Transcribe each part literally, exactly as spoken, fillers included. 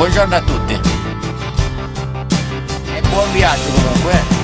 Buongiorno a tutti e buon viaggio comunque. eh.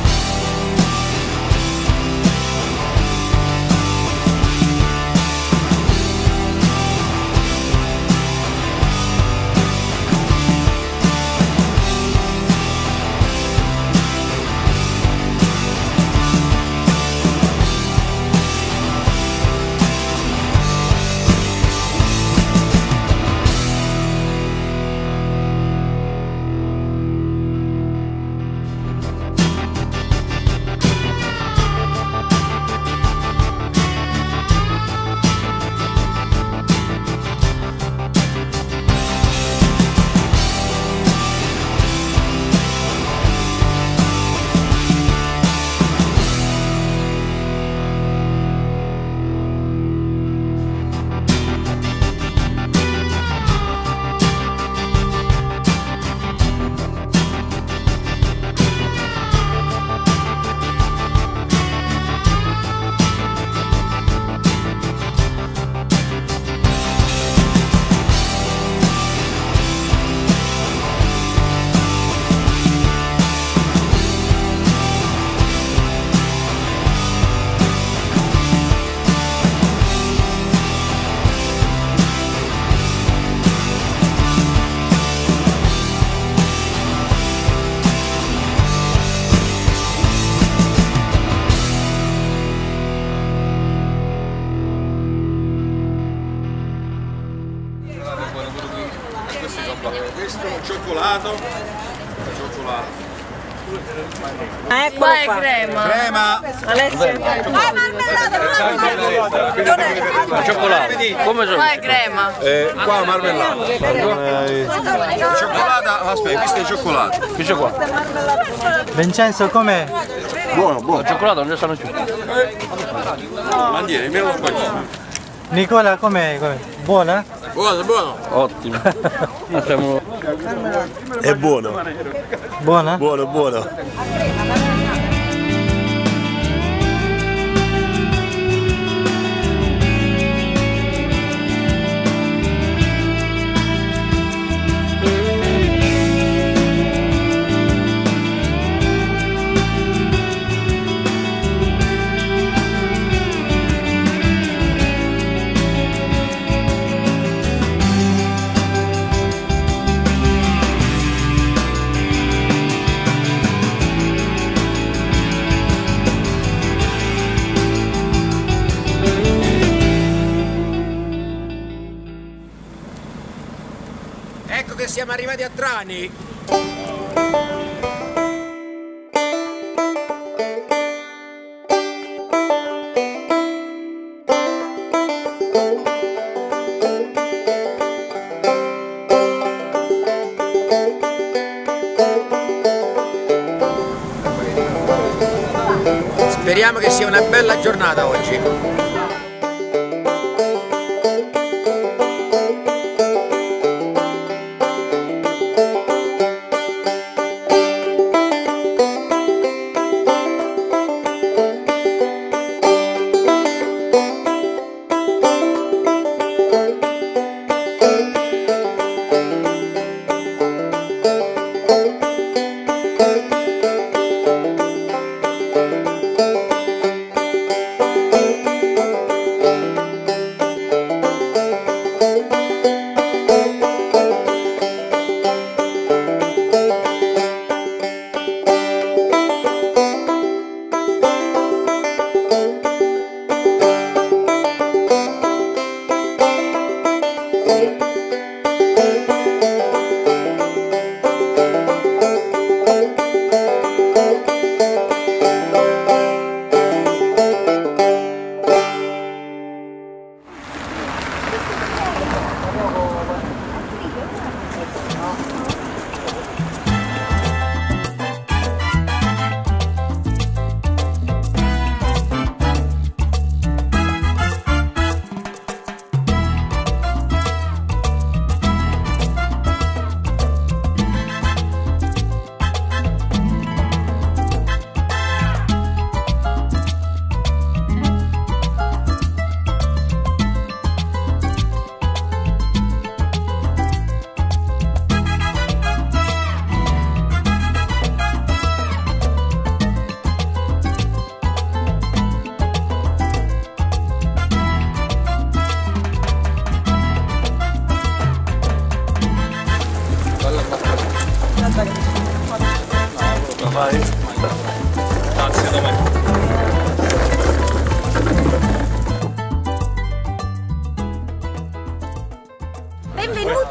Questo è un cioccolato, cioccolato. Ecco qua è crema. Crema. Alessia. Ah, marmellata. Cioccolato. Come sono? Qua è crema. Eh, qua marmellata. Cioccolata, aspetta, questo è cioccolato. Che c'è qua? Vincenzo, com'è? Buono, buono. Il cioccolato non ne sanno più. Mandiere, meno lo spagnolo. Nicola, com'è? com'è? Buona? Buono, buono. Ottimo. Facciamo... È buono, Buona? buono, buono. Ecco che siamo arrivati a Trani. Speriamo che sia una bella giornata oggi.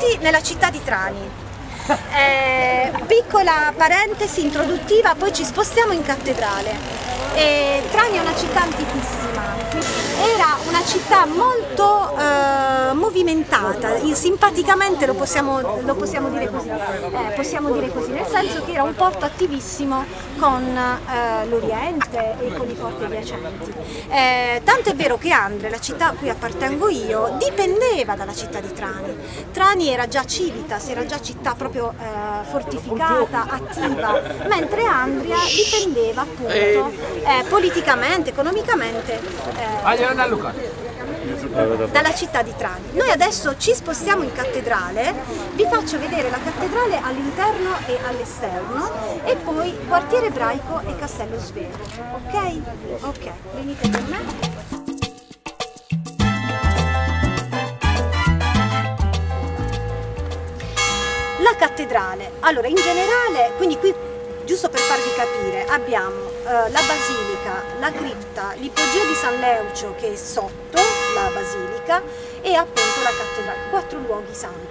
Benvenuti nella città di Trani. Eh, piccola parentesi introduttiva, poi ci spostiamo in cattedrale. Eh, Trani è una città antichissima, era una città molto eh, movimentata, simpaticamente lo possiamo, lo possiamo, dire così, eh, possiamo dire così, nel senso che era un porto attivissimo con eh, l'Oriente e con i porti adiacenti. Eh, tanto è vero che Andria, la città a cui appartengo io, dipendeva dalla città di Trani. Trani era già civitas, era già città proprio eh, fortificata, attiva, mentre Andria dipendeva appunto eh, politicamente, economicamente eh, dalla città di Trani. Noi adesso ci spostiamo in cattedrale, vi faccio vedere la cattedrale all'interno e all'esterno e poi quartiere ebraico e castello Svevia. Ok? Ok, venite con me. La cattedrale, allora in generale, quindi qui giusto per farvi capire, abbiamo eh, la basilica, la cripta, l'ipogeo di San Leucio che è sotto la basilica e appunto la cattedrale, quattro luoghi sacri.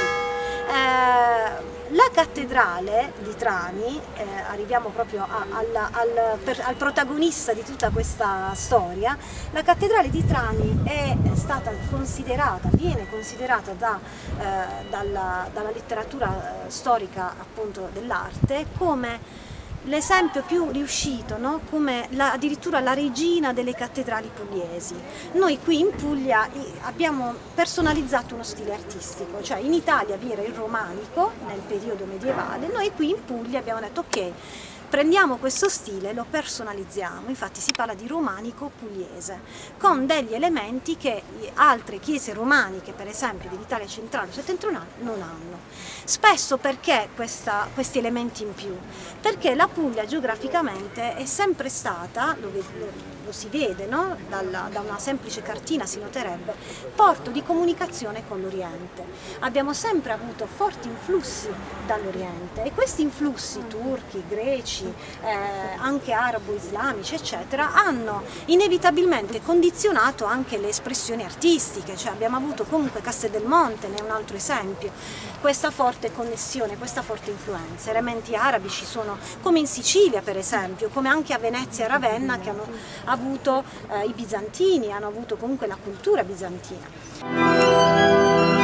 Eh, la cattedrale di Trani, eh, arriviamo proprio a, alla, al, per, al protagonista di tutta questa storia, la cattedrale di Trani è stata considerata, viene considerata da, eh, dalla, dalla letteratura eh, storica appunto dell'arte come l'esempio più riuscito, no? Come la, addirittura la regina delle cattedrali pugliesi. Noi qui in Puglia abbiamo personalizzato uno stile artistico, cioè in Italia vi era il romanico nel periodo medievale, noi qui in Puglia abbiamo detto ok, prendiamo questo stile, lo personalizziamo, infatti si parla di romanico pugliese, con degli elementi che altre chiese romaniche, per esempio dell'Italia centrale o settentrionale, non hanno. Spesso perché questa, questi elementi in più? Perché la Puglia geograficamente è sempre stata, lo, lo, lo si vede, no? Dalla, da una semplice cartina si noterebbe, porto di comunicazione con l'Oriente. Abbiamo sempre avuto forti influssi dall'Oriente e questi influssi turchi, greci, Eh, anche arabo-islamici eccetera, hanno inevitabilmente condizionato anche le espressioni artistiche, cioè abbiamo avuto comunque Casteldelmonte, ne è un altro esempio, questa forte connessione, questa forte influenza. Elementi arabi ci sono come in Sicilia per esempio, come anche a Venezia e Ravenna che hanno avuto eh, i bizantini, hanno avuto comunque la cultura bizantina.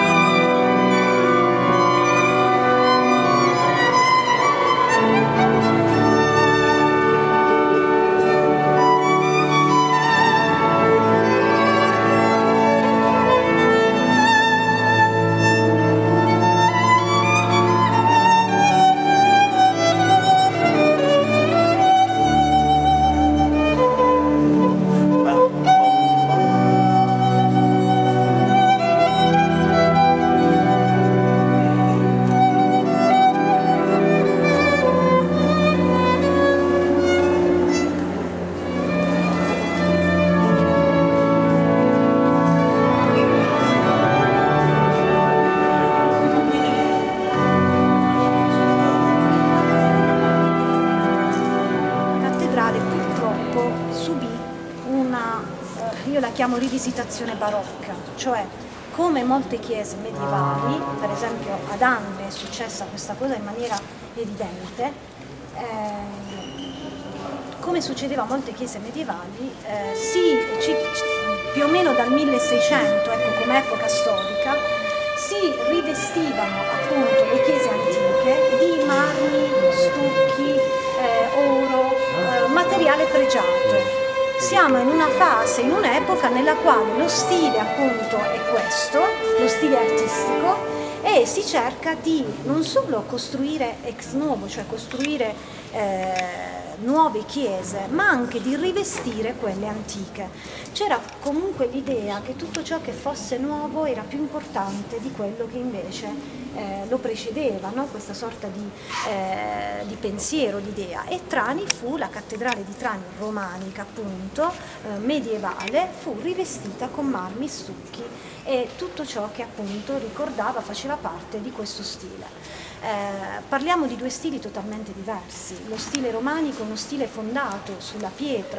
Io la chiamo rivisitazione barocca, cioè come molte chiese medievali, per esempio ad Andria è successa questa cosa in maniera evidente, eh, come succedeva a molte chiese medievali, eh, si, ci, più o meno dal milleseicento, ecco, come epoca storica, si rivestivano appunto le chiese antiche di marmi, stucchi, eh, oro, eh, materiale pregiato. Siamo in una fase, in un'epoca nella quale lo stile appunto è questo, lo stile artistico, e si cerca di non solo costruire ex novo, cioè costruire eh, nuove chiese, ma anche di rivestire quelle antiche. C'era comunque l'idea che tutto ciò che fosse nuovo era più importante di quello che invece eh, lo precedeva, no? Questa sorta di, eh, di pensiero, di idea. E Trani fu, la cattedrale di Trani romanica appunto, eh, medievale, fu rivestita con marmi, stucchi e tutto ciò che appunto ricordava, faceva parte di questo stile. Eh, parliamo di due stili totalmente diversi. Lo stile romanico è uno stile fondato sulla pietra,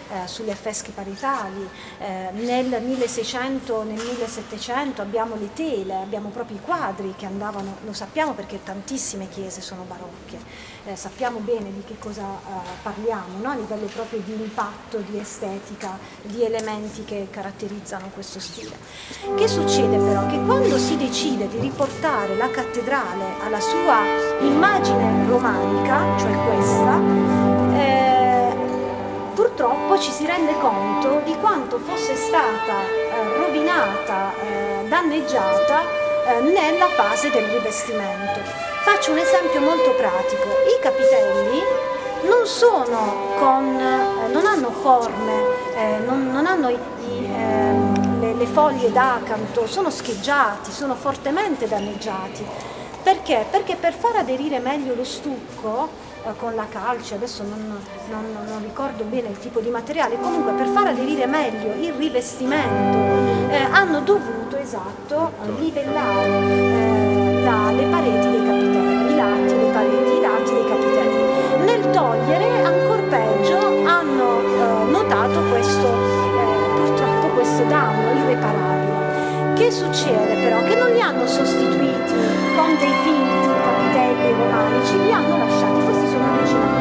eh, sugli affreschi parietali, eh, nel milleseicento, nel millesettecento abbiamo le tele, abbiamo proprio i quadri che andavano, lo sappiamo perché tantissime chiese sono barocche, eh, sappiamo bene di che cosa eh, parliamo, no? A livello proprio di impatto, di estetica, di elementi che caratterizzano questo stile. Che succede però? Che quando si decide di riportare la cattedrale alla sua immagine romanica, cioè questa, eh, purtroppo ci si rende conto di quanto fosse stata eh, rovinata, eh, danneggiata eh, nella fase del rivestimento. Faccio un esempio molto pratico: i capitelli non sono con, eh, non hanno forme, eh, non, non hanno i, i, eh, le, le foglie d'acanto, sono scheggiati, sono fortemente danneggiati. Perché? Perché per far aderire meglio lo stucco eh, con la calce, adesso non, non, non ricordo bene il tipo di materiale, comunque per far aderire meglio il rivestimento eh, hanno dovuto, esatto, livellare eh, la, le pareti dei capitelli, i lati, le pareti, i lati dei capitelli. Nel togliere, ancor peggio, hanno eh, notato questo, eh, purtroppo questo danno irreparabile. Che succede però? Che non li hanno sostituiti con dei finti capitelli romanici, li hanno lasciati, questi sono originali.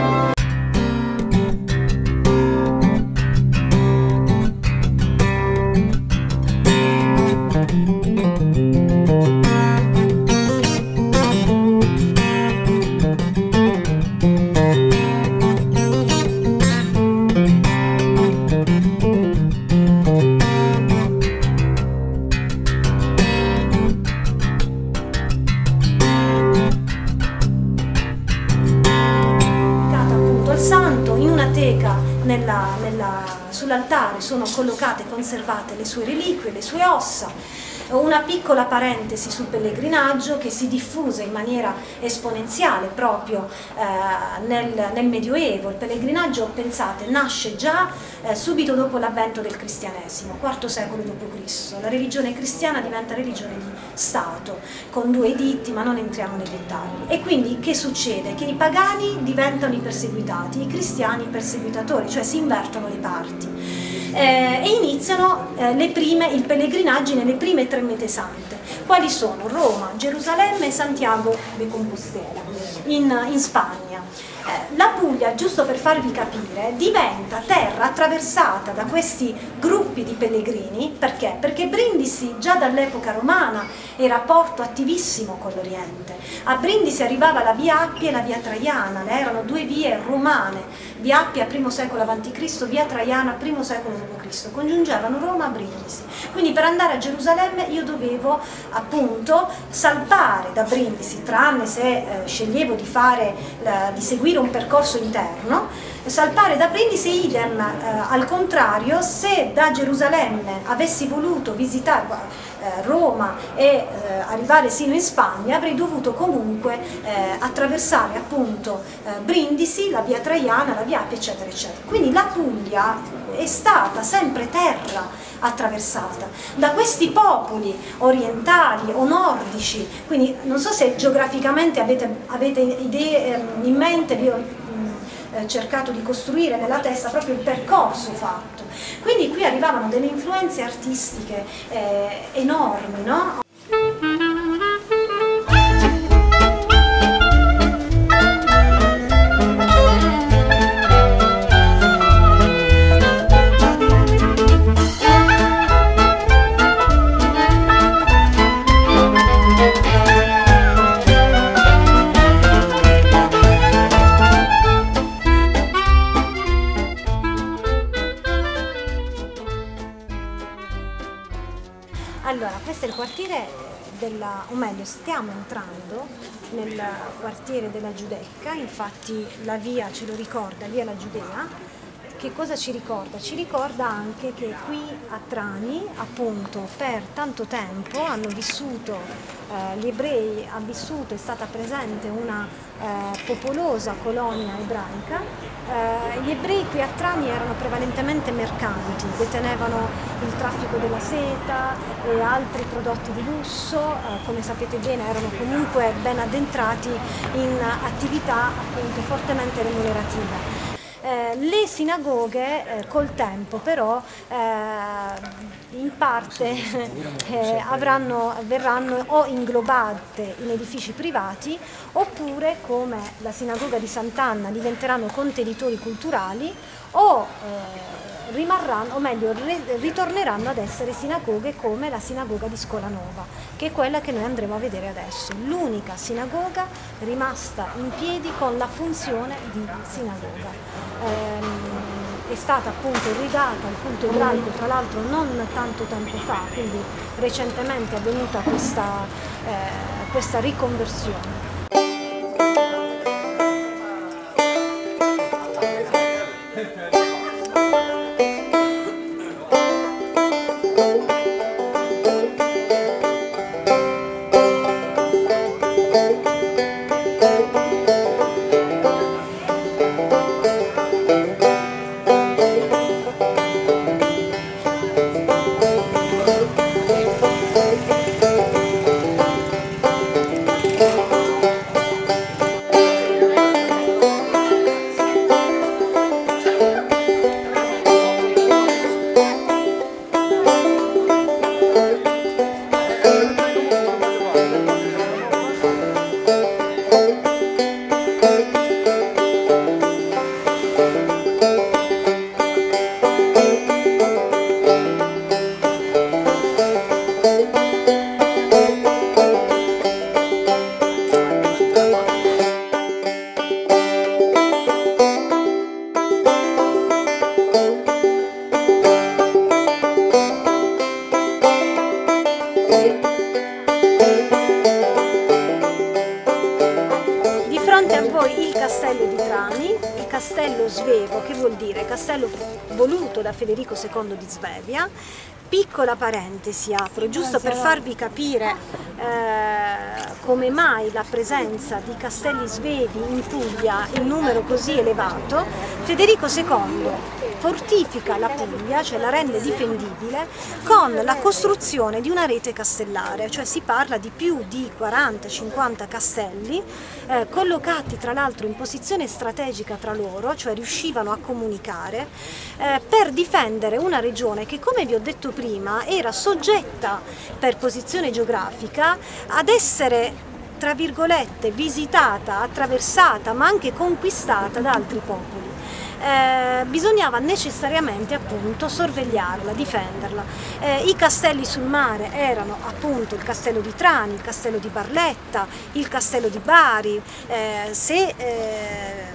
Sull'altare sono collocate e conservate le sue reliquie, le sue ossa. Una piccola parentesi sul pellegrinaggio che si diffuse in maniera esponenziale proprio eh, nel, nel Medioevo. Il pellegrinaggio, pensate, nasce già eh, subito dopo l'avvento del cristianesimo, quarto secolo dopo Cristo. La religione cristiana diventa religione di Stato, con due editti, ma non entriamo nei dettagli. E quindi che succede? Che i pagani diventano i perseguitati, i cristiani i perseguitatori, cioè si invertono le parti. Eh, e iniziano eh, le prime, il pellegrinaggio nelle prime tre mete sante. Quali sono? Roma, Gerusalemme e Santiago de Compostela in, in Spagna. Eh, la Puglia, giusto per farvi capire, diventa terra attraversata da questi gruppi di pellegrini. Perché? Perché Brindisi già dall'epoca romana era porto attivissimo con l'Oriente. A Brindisi arrivava la via Appia e la via Traiana, le erano due vie romane. Via Appia primo secolo avanti Cristo, via Traiana primo secolo dopo Cristo, congiungevano Roma a Brindisi. Quindi per andare a Gerusalemme io dovevo appunto saltare da Brindisi, tranne se eh, sceglievo di, fare, eh, di seguire un percorso interno, saltare da Brindisi, idem eh, al contrario, se da Gerusalemme avessi voluto visitare eh, Roma e eh, arrivare sino in Spagna, avrei dovuto comunque eh, attraversare appunto eh, Brindisi, la via Traiana, la via Appia, eccetera eccetera. Quindi la Puglia è stata sempre terra attraversata da questi popoli orientali o nordici, quindi non so se geograficamente avete, avete idee eh, in mente, vi ho mh, eh, cercato di costruire nella testa proprio il percorso fatto. Quindi qui arrivavano delle influenze artistiche eh, enormi, no? Allora, questo è il quartiere della, o meglio, stiamo entrando nel quartiere della Giudecca, infatti la via ce lo ricorda, via la Giudea. Che cosa ci ricorda? Ci ricorda anche che qui a Trani, appunto, per tanto tempo hanno vissuto, eh, gli ebrei, ha vissuto, è stata presente una eh, popolosa colonia ebraica. Eh, gli ebrei qui a Trani erano prevalentemente mercanti, detenevano il traffico della seta e altri prodotti di lusso, eh, come sapete bene erano comunque ben addentrati in attività appunto fortemente remunerative. Eh, le sinagoghe eh, col tempo però eh, in parte eh, avranno, verranno o inglobate in edifici privati oppure, come la sinagoga di Sant'Anna, diventeranno contenitori culturali o eh, rimarranno, o meglio ritorneranno ad essere sinagoghe come la sinagoga di Scolanova, che è quella che noi andremo a vedere adesso, l'unica sinagoga rimasta in piedi con la funzione di sinagoga. Ehm, è stata appunto irrigata al culto ebraico, tra l'altro non tanto tempo fa, quindi recentemente è avvenuta questa, eh, questa riconversione. Castello Svevo, che vuol dire castello voluto da Federico secondo di Svevia. Piccola parentesi apro, giusto per farvi capire eh, come mai la presenza di castelli svevi in Puglia in numero così elevato. Federico secondo fortifica la Puglia, cioè la rende difendibile, con la costruzione di una rete castellare, cioè si parla di più di quaranta cinquanta castelli eh, collocati tra l'altro in posizione strategica tra loro, cioè riuscivano a comunicare eh, per difendere una regione che, come vi ho detto prima, era soggetta per posizione geografica ad essere, tra virgolette, visitata, attraversata, ma anche conquistata da altri popoli. Eh, bisognava necessariamente appunto sorvegliarla, difenderla. Eh, I castelli sul mare erano appunto il castello di Trani, il castello di Barletta, il castello di Bari. Eh, se eh,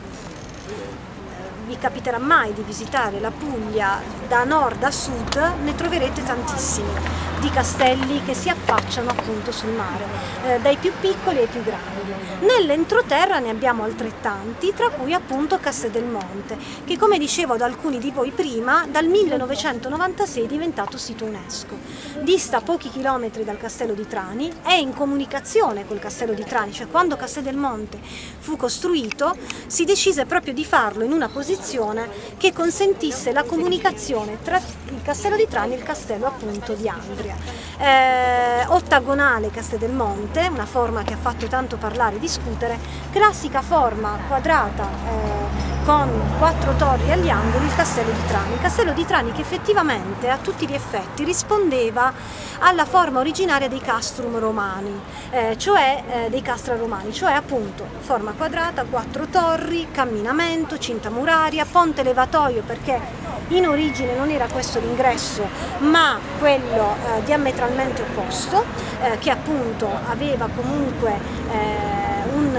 vi capiterà mai di visitare la Puglia da nord a sud, ne troverete tantissimi di castelli che si affacciano appunto sul mare, eh, dai più piccoli ai più grandi. Nell'entroterra ne abbiamo altrettanti, tra cui appunto Casteldelmonte, che, come dicevo ad alcuni di voi prima, dal millenovecentonovantasei è diventato sito UNESCO. Dista pochi chilometri dal castello di Trani, è in comunicazione col castello di Trani, cioè quando Casteldelmonte fu costruito si decise proprio di farlo in una posizione che consentisse la comunicazione tra il castello di Trani e il castello appunto di Andria. Eh, ottagonale Casteldelmonte, una forma che ha fatto tanto parlare e discutere, classica forma quadrata eh, con quattro torri agli angoli, il castello di Trani. Il castello di Trani che effettivamente a tutti gli effetti rispondeva alla forma originaria dei castrum romani, eh, cioè eh, dei castra romani, cioè appunto forma quadrata, quattro torri, camminamento, cinta muraria, ponte levatoio, perché in origine non era questo l'ingresso ma quello eh, diametralmente opposto, eh, che appunto aveva comunque eh, un,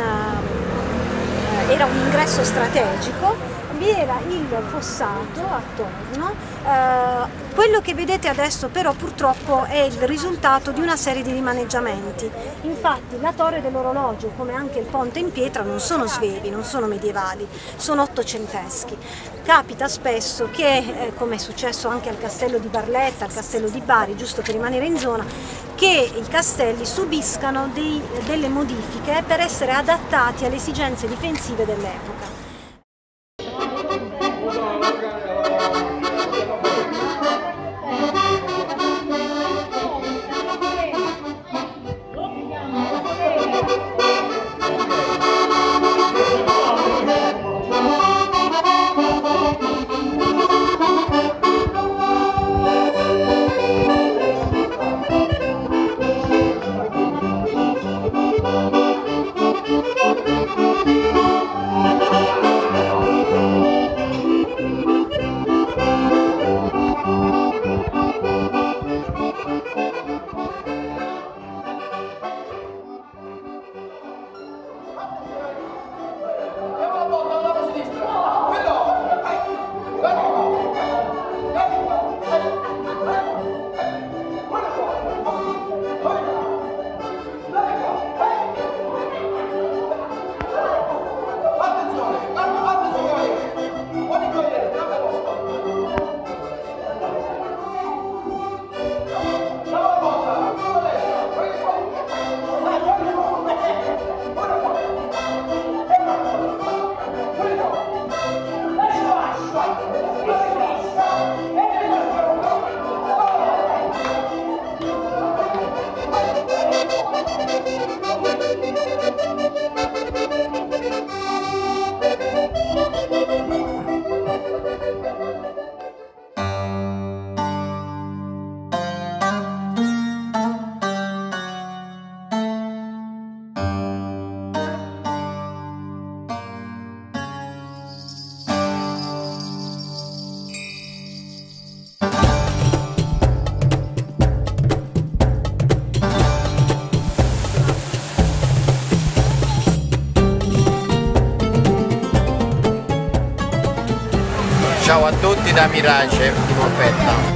eh, era un ingresso strategico. Vi era il fossato attorno. Eh, quello che vedete adesso però purtroppo è il risultato di una serie di rimaneggiamenti. Infatti la torre dell'orologio, come anche il ponte in pietra, non sono svevi, non sono medievali, sono ottocenteschi. Capita spesso che, eh, come è successo anche al castello di Barletta, al castello di Bari, giusto per rimanere in zona, che i castelli subiscano dei, delle modifiche per essere adattati alle esigenze difensive dell'epoca. Ciao a tutti da Mirace di Molfetta.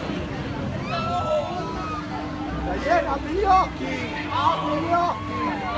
Apri gli occhi! Apri gli occhi!